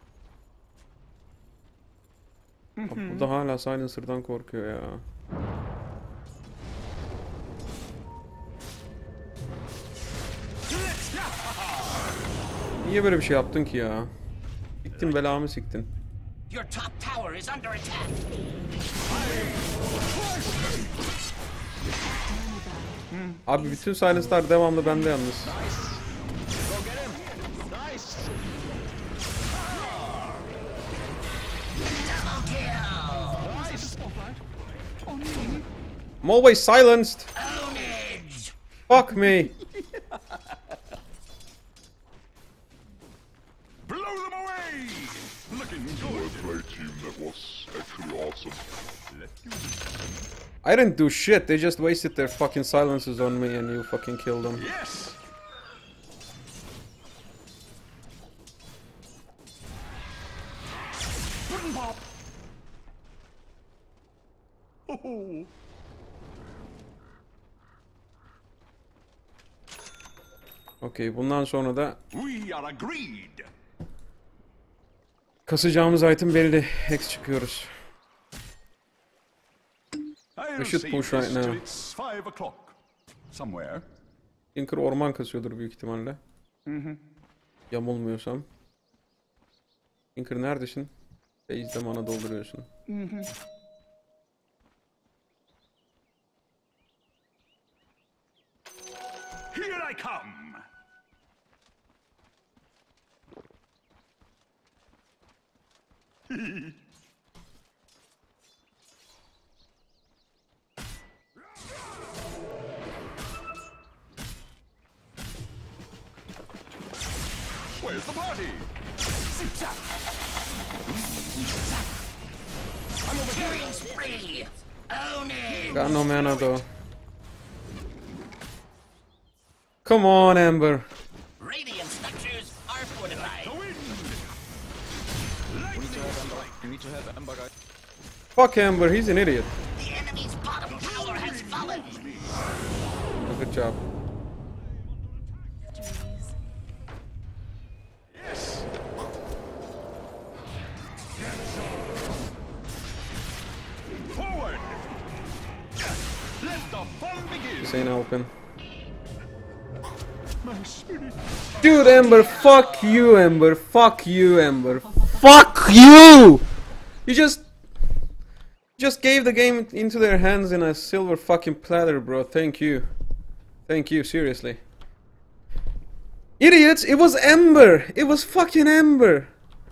Abi bu da hala Silencer'dan korkuyor ya. Niye böyle bir şey yaptın ki ya? Siktin belamı siktin. Your top tower is under attack. Abi bütün Silence'lar devamlı bende yalnız. Go get him! Nice! Double kill. Nice! I'm always silenced. Ownage. Fuck me. Blow them away. Looking good. Play team that was actually awesome. I didn't do shit. They just wasted their fucking silences on me and you fucking killed them. Yes. Puddin' pop. Oh. Okey, bundan sonra da We are agreed. kasacağımız item belli. Hex çıkıyoruz. I'll should save push this right now. till it's 5 o'clock. Somewhere. Tinker orman kasıyordur büyük ihtimalle. Yamulmuyorsam. Tinker neredesin? Base'de mana dolduruyorsun. Here I come. Where's the party? Killing spree. Own it. Got no mana though. Come on, Amber. Radiant structures are fortified. The wind. You need to have Ember, guys. Fuck Amber, he's an idiot. The enemy's bottom tower has fallen. Good job. Yes. Forward. Let the fun begin. This ain't helping. Dude, Ember, fuck you, Ember. Fuck you, Ember. Fuck you! You just gave the game into their hands in a silver fucking platter, bro. Thank you. Thank you, seriously. Idiots, it was Ember. It was fucking Ember.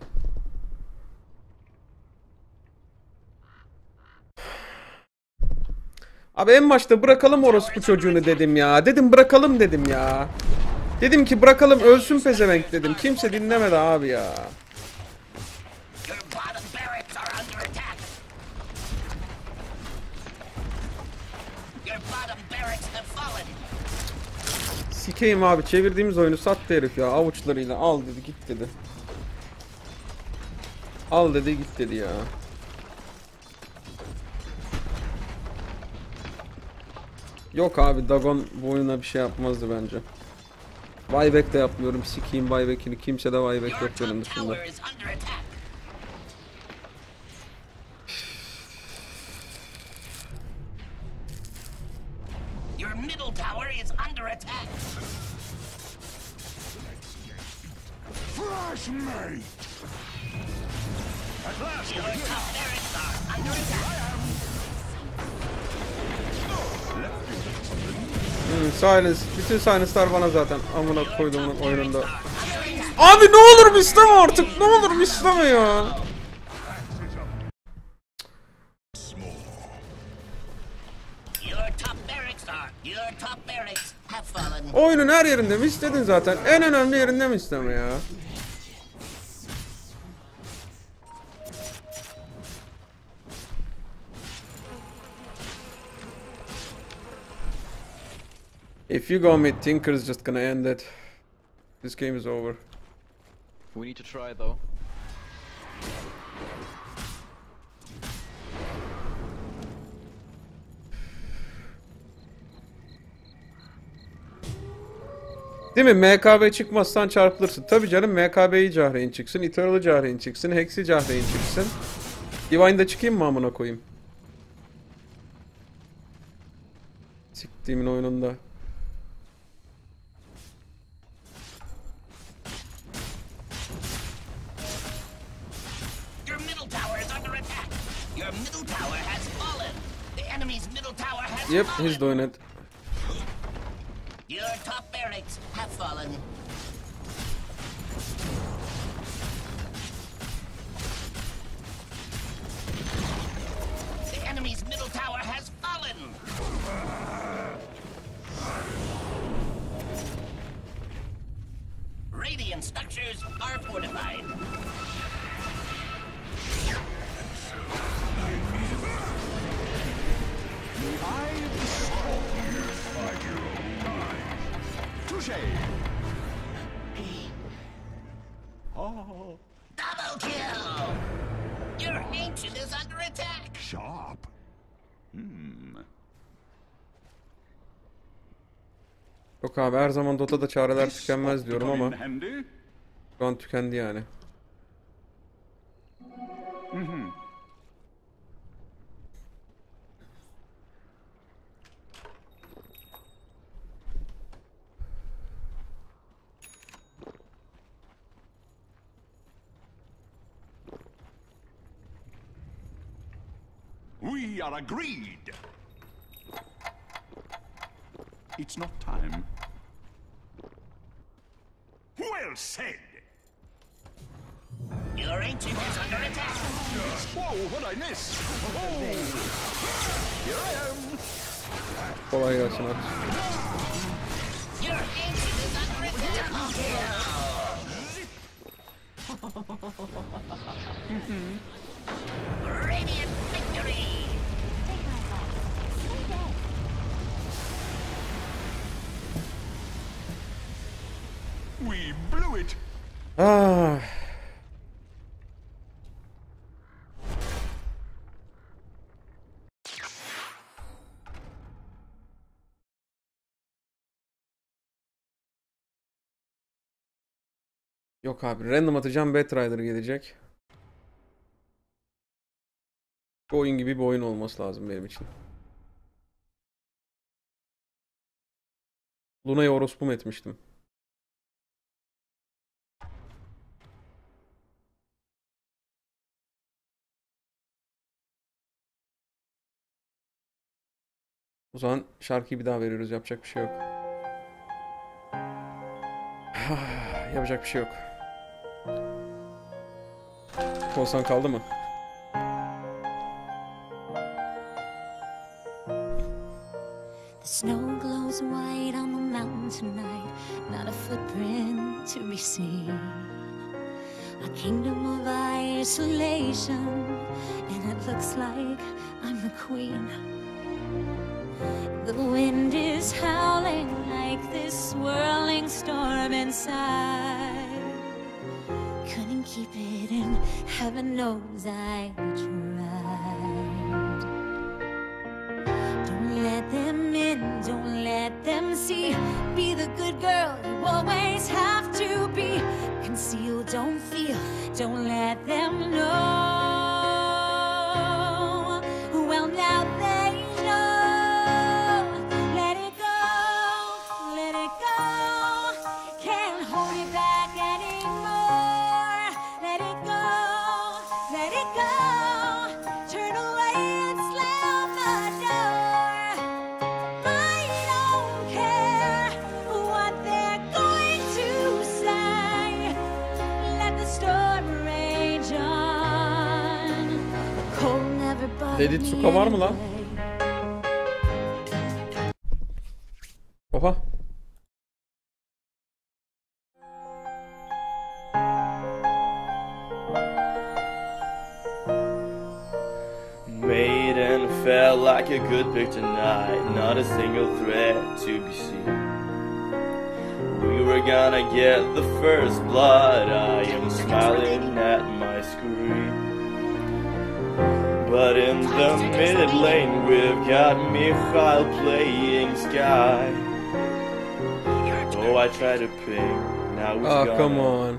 Abi en başta bırakalım orospu çocuğunu dedim ya. Dedim bırakalım dedim ya. Dedim ki bırakalım ölsün pezevenk dedim. Kimse dinlemedi abi ya. Your bottom barracks are under attack. Your bottom barracks have fallen. Sikeyim abi, çevirdiğimiz oyunu sattı herif ya avuçlarıyla. Al dedi git dedi. Al dedi git dedi ya. Yok abi, Dagon bu oyuna bir şey yapmazdı bence. Buyback de yapmıyorum, sikeyim buyback'ini. Kimse de buyback Your yok benim top dışında. tower is under attack. Your middle tower is under attack. Fresh meat. At last, Your top barracks are under attack. Silence. Bütün silence'lar bana zaten. Amına koyduğumun oyununda. Abi ne olur isteme artık. Ne olur isteme ya. Your top barracks have fallen. Oyunun her yerinde mi istedin zaten? En önemli yerinde mi isteme ya? If you go mid, Tinker's just gonna end it. This game is over. We need to try though. Değil mi? MKB çıkmazsan çarpılırsın. Tabii canım, MKB'yi Cahreyn çıksın, Eternal'ı Cahreyn çıksın, Hex'i Cahreyn çıksın. Divine'da çıkayım mı amına koyayım? Siktiğimin oyununda. Your middle tower is under attack. Your middle tower has fallen. The enemy's middle tower has Yep, fallen. he's doing it. Your top barracks have fallen. The enemy's middle tower has fallen. Radiant structures are fortified. touche. Oh, Double kill! Your ancient is under attack. sharp. Yok abi, her zaman Dota'da çareler tükenmez diyorum ama Handy. şu an tükendi yani. We are agreed. It's not time. Well said. Your ancient is under attack. Whoa, what I miss? Oh, here I am. Kolay gelsin abi. Your ancient is under attack. Double kill! We blew it. Ah. Yok abi, random atacağım, Batrider gelecek. Bu oyun gibi bir oyun olması lazım benim için. Luna'ya orospu mu etmiştim? O zaman şarkıyı bir daha veriyoruz. Yapacak bir şey yok. Yapacak bir şey yok. Olsan kaldı mı? The snow glows white on the mountain tonight, not a footprint to be seen. A kingdom of isolation, and it looks like I'm the queen. The wind is howling like this swirling storm inside. Couldn't keep it in, heaven knows I tried. Don't let them in, don't let them see. Be the good girl you always have to be. Conceal, don't feel, don't let them know. Well, now they know. Let it go, can't hold it back anymore. Let it go, turn away and slam the door. I don't care what they're going to say. Let the storm rage on. The cold never bothered Dedit me Suka var mı lan? anyway. Oha. Maiden felt like a good pick tonight, not a single threat to be seen. We were gonna get the first blood, I am smiling at my screen. But in the mid lane we've got Mikhail playing Sky. Oh, I tried to ping, now he's Ah, gone. come on.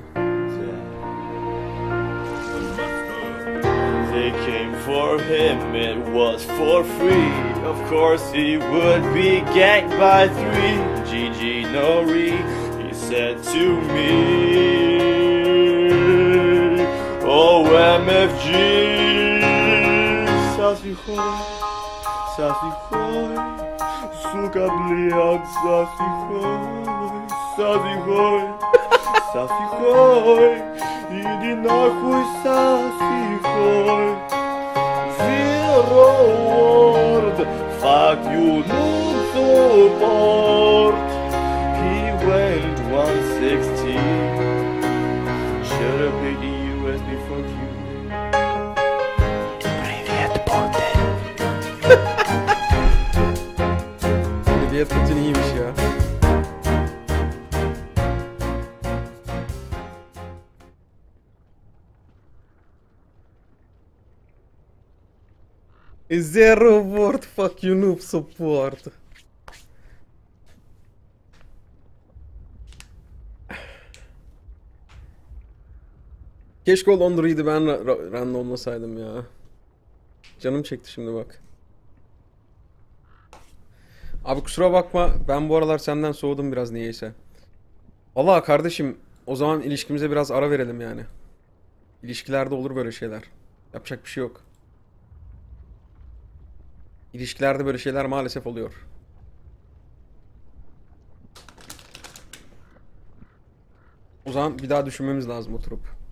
They came for him, it was for free. Of course he would be ganked by 3. GG Nori, he said to me. Oh MFG, sassy hoy, сука, блядь, sassy hoy, иди нахуй, sassy hoy. Zero word, fuck you, no support. He went 116. Should've picked the USB for you. Hediyet kutin iyiymiş ya. Zero word, fuck you noob support. Keşke o Londra'ydı, ben randomlasaydım ya. Canım çekti şimdi bak. Abi kusura bakma, ben bu aralar senden soğudum biraz niyeyse. Vallahi kardeşim, o zaman ilişkimize biraz ara verelim yani. İlişkilerde olur böyle şeyler. Yapacak bir şey yok. İlişkilerde böyle şeyler maalesef oluyor. O zaman bir daha düşünmemiz lazım oturup.